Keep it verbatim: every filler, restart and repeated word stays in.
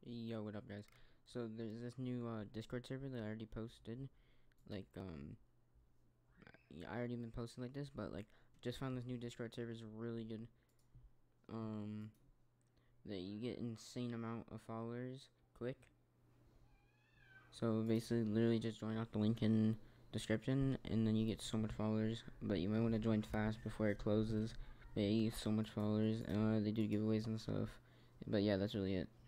Yo, what up, guys? So there's this new uh, Discord server that I already posted. Like, um, I already been posting like this, but like, just found this new Discord server is really good. Um, that you get insane amount of followers quick. So basically, literally just join out the link in description, and then you get so much followers. But you might want to join fast before it closes. They get so much followers. Uh, they do giveaways and stuff. But yeah, that's really it.